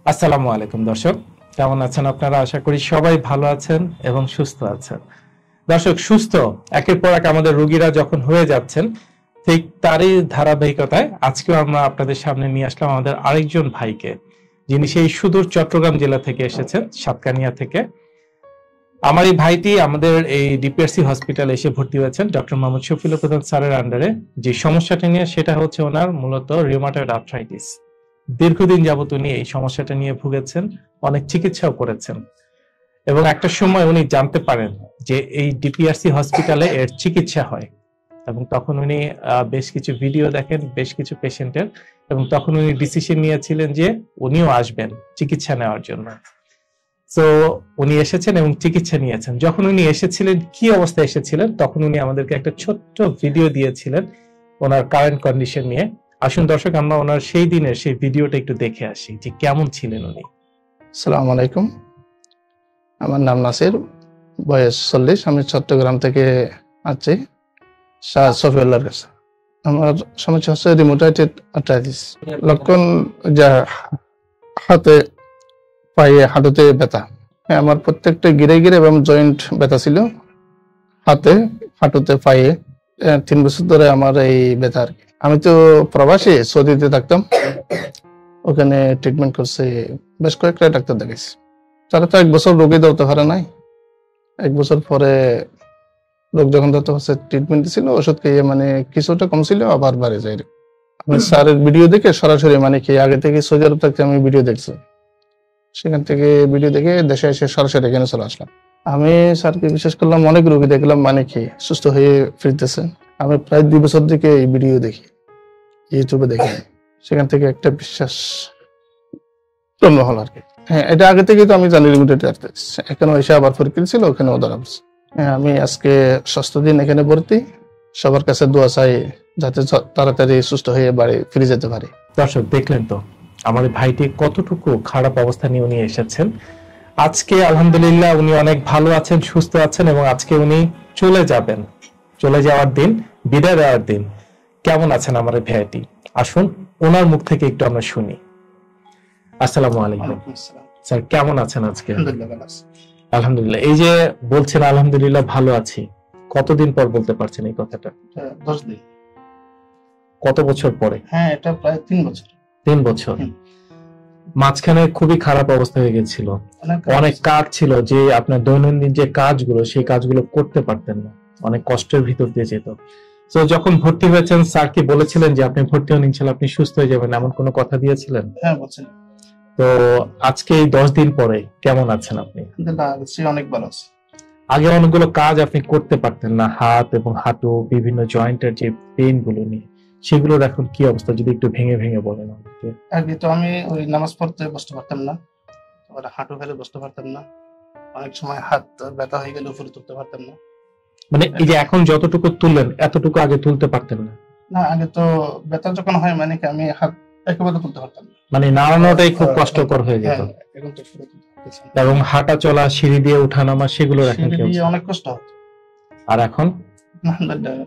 আসসালামু আলাইকুম দর্শক, কেমন আছেন আপনারা? আশা করি সবাই ভালো আছেন এবং সুস্থ আছেন। দর্শক, সুস্থ একের পর এক আমাদের রোগীরা যখন হয়ে যাচ্ছেন, ঠিক তারই ধারাবাহিকতায় আজকেও আমরা আপনাদের সামনে নিয়ে আসলাম আমাদের আরেকজন ভাইকে, যিনি সেই সুদূর চট্টগ্রাম জেলা থেকে এসেছেন, সাতকানিয়া থেকে। আমার এই ভাইটি আমাদের এই ডিপিআরসি হসপিটালে এসে ভর্তি হয়েছেন ডক্টর মোহাম্মদ শফিউল প্রধান স্যারের আন্ডারে। যে সমস্যাটা নিয়ে, সেটা হচ্ছে ওনার মূলত রিউমাটয়েড আর্থ্রাইটিস। দীর্ঘদিন যাবত উনি এই সমস্যাটা নিয়ে ভুগেছেন, অনেক চিকিৎসাও করেছেন এবং একটা সময় উনি জানতে পারেন যে এই ডিপিআরসি হসপিটালে এর চিকিৎসা হয় এবং তখন উনি বেশ কিছু ভিডিও দেখেন বেশ কিছু পেশেন্টের, এবং তখন উনি ডিসিশন নিয়েছিলেন যে উনিও আসবেন চিকিৎসা নেওয়ার জন্য। তো উনি এসেছেন এবং চিকিৎসা নিয়েছেন। যখন উনি এসেছিলেন, কি অবস্থায় এসেছিলেন, তখন উনি আমাদেরকে একটা ছোট্ট ভিডিও দিয়েছিলেন ওনার কারেন্ট কন্ডিশন নিয়ে। আসুন দর্শক, আমরা ওনার সেই দিনের সেই ভিডিওটা একটু দেখে আসি যে কেমন ছিলেন উনি। আসসালামু আলাইকুম, আমার নাম নাসির, বয়স 40। আমি চট্টগ্রাম থেকে আছি শাহ সফিউল্লাহর কাছে। আমার সমস্যা হচ্ছে রিউমাটয়েড আর্থ্রাইটিস। লক্ষণ যা হাতে, পায়ে, হাঁটুতে ব্যথা। আমার প্রত্যেকটা গিরে গিরে এবং জয়েন্ট ব্যথা ছিল, হাতে, হাঁটুতে, পায়ে। 3 বছর ধরে আমার এই ব্যথা আর কি। আমি তো প্রবাসী, সৌদিতে থাকতাম। ওখানে ট্রিটমেন্ট করছে, বেশ কয়েকটা ডাক্তার দেখেছি। তারা তো 1 বছর রোগী ধরতে পারে নাই। 1 বছর পরে রোগ যখন ধরতে পারছে, ট্রিটমেন্ট ছিল, ওষুধ খেয়ে মানে কিছুটা কমছিল, আবার বাড়ে যায়। আমি স্যারের ভিডিও দেখে সরাসরি, মানে কি আগে থেকে সৌদি আরব থাকতে আমি ভিডিও দেখছি, সেখান থেকে ভিডিও দেখে দেশে এসে সরাসরি এখানে চলে আসলাম। আমি স্যারকে বিশ্বাস করলাম, অনেক রোগী দেখলাম মানে কি সুস্থ হয়ে ফিরতেছে। আমি প্রায় 2 বছর থেকে এই ভিডিও দেখি, ইউটিউবে দেখি। সেখান থেকে একটা বিশ্বাস জন্ম হলো আর কি। হ্যাঁ, এটা আগে থেকেই তো আমি জানি রিউমাটয়েড আর্থ্রাইটিস। এখানে এসে আবার পরীক্ষা ছিল, ওখানেও ধরা পড়ছে। হ্যাঁ, আমি আজকে ষষ্ঠ দিন এখানে ভর্তি। সবার কাছে দোয়া চাই যাতে তাড়াতাড়ি সুস্থ হয়ে বাড়ি ফিরে যেতে পারি। দর্শক, দেখলেন তো আমাদের ভাইটি কতটুকু খারাপ অবস্থা নিয়ে উনি এসেছেন। আজকে আলহামদুলিল্লাহ উনি অনেক ভালো আছেন, সুস্থ আছেন এবং আজকে উনি চলে যাবেন। চলে যাওয়ার দিন, বিদায় দেওয়ার দিন। কেমন আছেন আমার এই ভাইটি? আসুন ওনার মুখ থেকে একটু আমরা শুনি। আসসালামু আলাইকুম স্যার, কেমন আছেন আজকে? আলহামদুলিল্লাহ। এই যে বলছেন আলহামদুলিল্লাহ ভালো আছি, কতদিন পর বলতে পারছেন এই কথাটা? 10 দিন। কত বছর পরে? হ্যাঁ, এটা প্রায় 3 বছর। 3 বছর। মাঝখানে খুবই খারাপ অবস্থা হয়ে গেছিল, অনেক কাজ ছিল, যে আপনার দৈনন্দিন যে কাজগুলো, সেই কাজগুলো করতে পারতেন না, অনেক কষ্টের ভিতর দিয়ে যেত। তো যখন ভর্তি হয়েছেন, স্যার কি বলেছিলেন যে আপনি ভর্তি হন, ইনশাআল্লাহ আপনি সুস্থ হয়ে যাবেন, এমন কোনো কথা দিয়েছিলেন? হ্যাঁ, বলছেন। তো আজকে এই 10 দিন পরে কেমন আছেন আপনি? অনেক ভালো আছে। আগে অনেকগুলো কাজ আপনি করতে পারতেন না, হাত এবং হাঁটু, বিভিন্ন জয়েন্টের যে পেইন গুলো নিয়ে, সেগুলোর এখন কি অবস্থা, যদি একটু ভেঙে ভেঙে বলেন আমাকে। আগে তো আমি ওই নামাজ পড়তে বসতে পারতাম না, আবার হাঁটু ফেলে বসতে পারতাম না, অনেক সময় হাত ব্যথা হয়ে গেলে উপরে তুলতে পারতাম না। মানে এই যে এখন যতটুকু তুললেন, এতটুকু আগে তুলতে পারতেন না? না, আগে তো ব্যথা যখন হয় মানে কি আমি হাত একেবারে তুলতে পারতাম না, মানে নাড়ানোটাই খুব কষ্টকর হয়ে যেত। এখন তো পুরো তুলতে পারতেছি না। এবং হাঁটা চলা, সিঁড়ি দিয়ে উঠানামা, সেগুলো এখন কি সিঁড়ি দিয়ে অবস্থা? অনেক কষ্ট হতো। আর এখন? আলহামদুলিল্লাহ।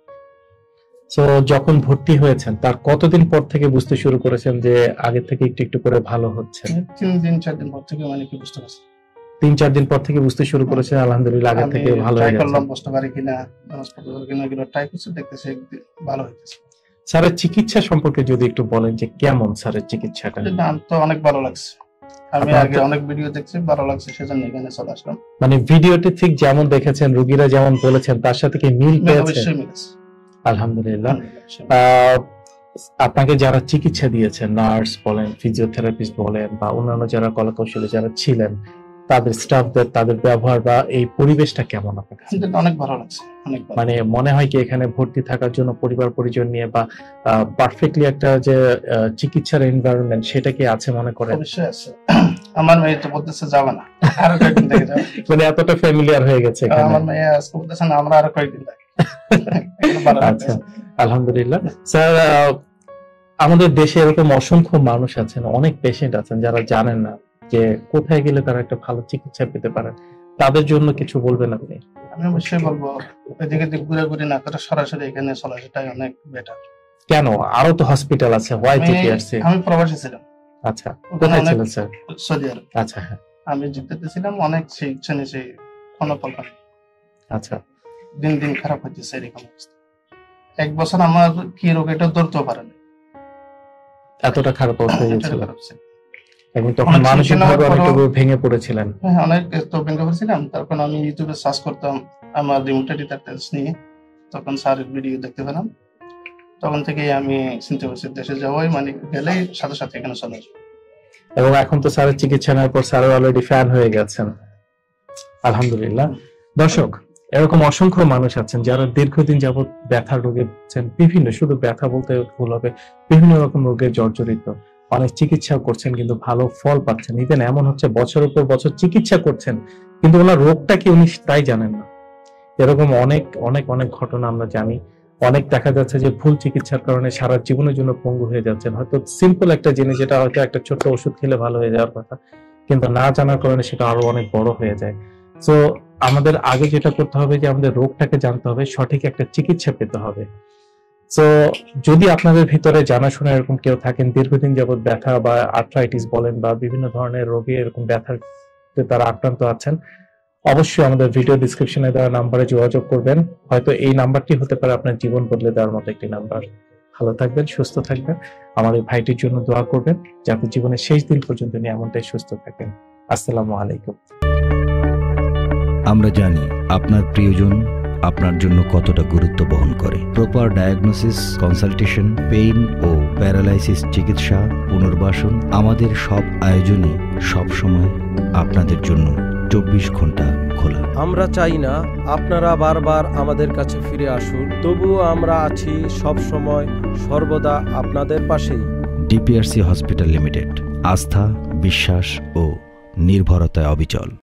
তো যখন ভর্তি হয়েছেন, তার কতদিন পর থেকে বুঝতে শুরু করেছেন যে আগে থেকে একটু একটু করে ভালো হচ্ছে? 3 দিন 4 দিন পর থেকে মানে কি বুঝতে পারছি। 3-4 দিন পর থেকে বুঝতে শুরু করেছেন আলহামদুলিল্লাহ আগে থেকে ভালো হয়ে ট্রাই গেছে। করলাম বসতে পারি কিনা, নামাজ পড়তে পারি কিনা, এগুলো ট্রাই করছি, দেখতেছি ভালো হইতেছে। স্যারের চিকিৎসা সম্পর্কে যদি একটু বলেন যে কেমন স্যারের চিকিৎসাটা? নাম তো অনেক ভালো লাগছে, আমি আগে অনেক ভিডিও দেখছি, ভালো লাগছে, সেজন্য এখানে চলে আসলাম। মানে ভিডিওটি ঠিক যেমন দেখেছেন, রোগীরা যেমন বলেছেন, তার সাথে কি মিল পেয়েছেন? অবশ্যই মিলেছে। আলহামদুলিল্লাহ। আপনাকে যারা চিকিৎসা দিয়েছেন, নার্স বলেন, ফিজিওথেরাপিস্ট বলেন, বা অন্যান্য যারা কলাকৌশলী যারা ছিলেন, তাদের স্টাফদের, তাদের ব্যবহার বা এই পরিবেশটা কেমন আপনার কাছে? অনেক ভালো লাগছে, অনেক ভালো। মানে মনে হয় কি এখানে ভর্তি থাকার জন্য পরিবার পরিজন নিয়ে বা পারফেক্টলি একটা যে চিকিৎসার এনভায়রনমেন্ট, সেটা কি আছে মনে করেন? অবশ্যই আছে। আমার মেয়ে তো বলতেছে যাবে না, আরো কয়েকদিন থেকে যাবে। মানে এতটা ফ্যামিলিয়ার হয়ে গেছে এখানে? আমার মেয়ে আজকে বলতেছে না, আমরা আরো কয়েকদিন থাকি। আচ্ছা, আলহামদুলিল্লাহ। স্যার, আমাদের দেশে এরকম অসংখ্য মানুষ আছেন, অনেক পেশেন্ট আছেন যারা জানেন না যে কোথায় গেলে তারা একটা ভালো চিকিৎসা পেতে পারেন, তাদের জন্য কিছু বলবেন আপনি? আমি অবশ্যই বলবো, এদিকে ঘুরে না করে সরাসরি এখানে চলে আসাটাই অনেক বেটার। কেন? আরো তো হসপিটাল আছে, হোয়াই ডিপিআরসি? আমি প্রবাসী ছিলাম, আচ্ছা, কোথায় অনেক- ছিলেন স্যার? সৌদি আরব। আচ্ছা, হ্যাঁ, আমি জিদ্দাতে ছিলাম, অনেক সেই ফলাফল পাই। আচ্ছা, দিন দিন খারাপ হইতেছে এরকম অবস্থা। 1 বছর আমার কি রোগ এটা ধরতেও পারে না, এতটা খারাপ অবস্থা এতটা হয়েছিল খারাপ ছিল। এবং তখন অনেক মানসিক চিকিৎসা ভাবে নেওয়ার অনেকটুকু পরও- ভেঙে পড়েছিলেন। হ্যাঁ, অনেক তো ভেঙে পড়েছিলাম। তারপর আমি ইউটিউবে সার্চ করতাম আমার রিমোটাইটিস টেস্ট নিয়ে, তখন স্যারের ভিডিও দেখতে পেলাম। তখন থেকেই আমি চিন্তা করছি দেশে যাওয়াই মানে গেলেই সাথে সাথে এখানে চলে আসবো। এবং এখন তো স্যারের চিকিৎসা নেওয়ার পর স্যার অলরেডি ফ্যান হয়ে গেছেন, আলহামদুলিল্লাহ। দর্শক, এরকম অসংখ্য মানুষ আছেন যারা দীর্ঘদিন যাবত ব্যথা রোগে ভুগছেন, বিভিন্ন, শুধু ব্যথা বলতে ভুল হবে, বিভিন্ন রকম রোগে জর্জরিত, অনেক চিকিৎসা করছেন কিন্তু ভালো ফল পাচ্ছেন। ইভেন এমন হচ্ছে বছরের পর বছর চিকিৎসা করছেন কিন্তু ওনার রোগটা কি উনি তাই জানেন না। এরকম অনেক অনেক অনেক ঘটনা আমরা জানি। অনেক দেখা যাচ্ছে যে ভুল চিকিৎসার কারণে সারা জীবনের জন্য পঙ্গু হয়ে যাচ্ছেন। হয়তো সিম্পল একটা জিনিস, যেটা হয়তো একটা ছোট্ট ওষুধ খেলে ভালো হয়ে যাওয়ার কথা, কিন্তু না জানার কারণে সেটা আরো অনেক বড় হয়ে যায়। তো আমাদের আগে যেটা করতে হবে যে আমাদের রোগটাকে জানতে হবে, সঠিক একটা চিকিৎসা পেতে হবে। তো যদি আপনাদের ভিতরে জানাশোনা এরকম কেউ থাকেন, দীর্ঘদিন যাবত ব্যথা বা আর্থ্রাইটিস বলেন বা বিভিন্ন ধরনের রোগে এরকম ব্যথার তারা আক্রান্ত আছেন, অবশ্যই আমাদের ভিডিও ডিসক্রিপশনে দেওয়া নাম্বারে যোগাযোগ করবেন। হয়তো এই নাম্বারটি হতে পারে আপনার জীবন বদলে দেওয়ার মতো একটি নাম্বার। ভালো থাকবেন, সুস্থ থাকবেন, আমার এই ভাইটির জন্য দোয়া করবেন যাতে জীবনের শেষ দিন পর্যন্ত উনি এমনটাই সুস্থ থাকেন। আসসালামু আলাইকুম। আমরা জানি আপনার প্রিয়জন আপনার জন্য কতটা গুরুত্ব বহন করে। প্রপার ডায়াগনোসিস, কনসালটেশন, পেইন ও প্যারালাইসিস চিকিৎসা, পুনর্বাসন, আমাদের সব আয়োজনই সবসময় আপনাদের জন্য 24 ঘন্টা খোলা। আমরা চাই না আপনারা বারবার আমাদের কাছে ফিরে আসুন, তবুও আমরা আছি সব সময় সর্বদা আপনাদের পাশেই। ডিপিআরসি হসপিটাল লিমিটেড, আস্থা, বিশ্বাস ও নির্ভরতায় অবিচল।